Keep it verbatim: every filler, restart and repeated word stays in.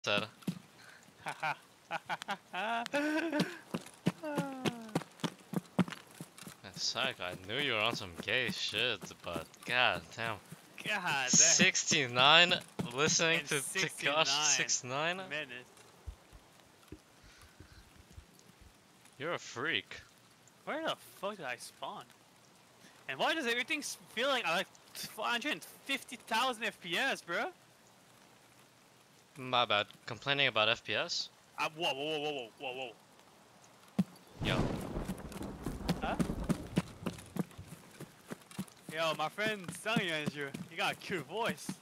said. Psych, I knew you were on some gay shit, but god damn. God, sixty-nine listening and to Tekashi six nine? minutes. You're a freak. Where the fuck did I spawn? And why does everything feel like I like four hundred fifty thousand F P S, bro? My bad. Complaining about F P S? Uh, whoa, whoa, whoa, whoa, whoa, whoa. Yo. Huh? Yo, my friend Sunny Andrew, he got a cute voice.